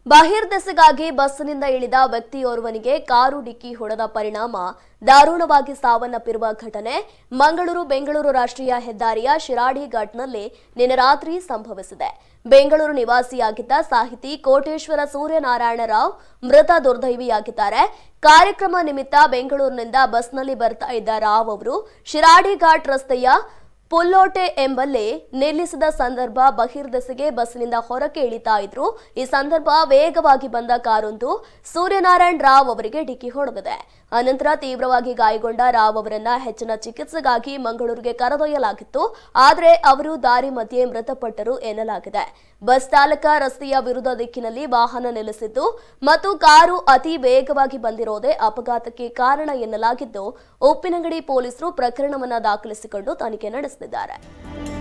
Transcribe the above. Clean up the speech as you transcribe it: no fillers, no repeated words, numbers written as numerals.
ಬಾಹಿರ್ದೆಸೆಗಾಗಿ ಬಸ್ನಿಂದ ಇಳಿದ ವ್ಯಕ್ತಿಯೋರ್ವನಿಗೆ ಕಾರು ಡಿಕ್ಕಿ ಹೊಡೆದ ಪರಿಣಾಮ ದಾರುಣವಾಗಿ ಸಾವನ್ನಪ್ಪಿರುವ ಘಟನೆ ಮಂಗಳೂರು ಬೆಂಗಳೂರು ರಾಷ್ಟ್ರೀಯ ಹೆದ್ದಾರಿಯ ಶಿರಾಡಿ ಘಾಟ್ನಲ್ಲಿ ನಿನ್ನೆ ರಾತ್ರಿ ಸಂಭವಿಸಿದೆ. ಬೆಂಗಳೂರು ನಿವಾಸಿಯಾಗಿದ್ದ ಸಾಹಿತಿ ಕೋಟೇಶ್ವರ ಸೂರ್ಯನಾರಾಯಣ ರಾವ್ ಮೃತ ದುರ್ದೈವಿಯಾಗಿದ್ದಾರೆ. ಕಾರ್ಯಕ್ರಮ ನಿಮಿತ್ತ ಬೆಂಗಳೂರಿನಿಂದ ಬಸ್ನಲ್ಲಿ ಬರ್ತಾ ಇದ್ದ ರಾವ್ ಅವರು ಶಿರಾಡಿ ಘಾಟ್ ರಸ್ತೆಯ ಪುಲ್ಲೋಟೆ ಎಂಬಲ್ಲಿ ನಿಲ್ಲಿಸಿದ ಸಂದರ್ಭ ಬಹಿರ್ದೆಸೆಗೆ ಬಸ್ನಿಂದ ಹೊರಕ್ಕೆ ಇಳಿತಾ ಇದ್ರು. ಈ ಸಂದರ್ಭ ವೇಗವಾಗಿ ಬಂದ ಕಾರೊಂದು ಸೂರ್ಯನಾರಾಯಣ ರಾವ್ ಅವರಿಗೆ ಡಿಕ್ಕಿ ಹೊಡೆದಿದೆ. ಅನಂತರ ತೀವ್ರವಾಗಿ ಗಾಯಗೊಂಡ ರಾವ್ ಅವರನ್ನ ಹೆಚ್ಚಿನ ಚಿಕಿತ್ಸೆಗಾಗಿ ಮಂಗಳೂರಿಗೆ ಕರೆದೊಯ್ಯಲಾಗಿತ್ತು. ಆದರೆ ಅವರು ದಾರಿ ಮಧ್ಯೆ ಮೃತಪಟ್ಟರು ಎನ್ನಲಾಗಿದೆ. ಬಸ್ ಚಾಲಕ ರಸ್ತೆಯ ವಿರುದ್ಧ ದಿಕ್ಕಿನಲ್ಲಿ ವಾಹನ ನಿಲ್ಲಿಸಿದ್ದು ಮತ್ತು ಕಾರು ಅತಿ ವೇಗವಾಗಿ ಬಂದಿರೋದೇ ಅಪಘಾತಕ್ಕೆ ಕಾರಣ ಎನ್ನಲಾಗಿದ್ದು, ಉಪ್ಪಿನಂಗಡಿ ಪೊಲೀಸರು ಪ್ರಕರಣವನ್ನ ದಾಖಲಿಸಿಕೊಂಡು ತನಿಖೆ ನಡೆಸಿದ್ದಾರೆ.